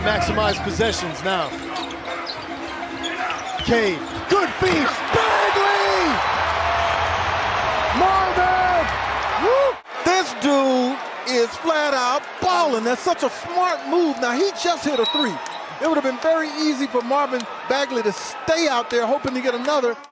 maximize possessions now. Cade, good feed, Bagley! Marvin! Woo! This dude is flat out balling. That's such a smart move. Now, he just hit a three. It would have been very easy for Marvin Bagley to stay out there hoping to get another.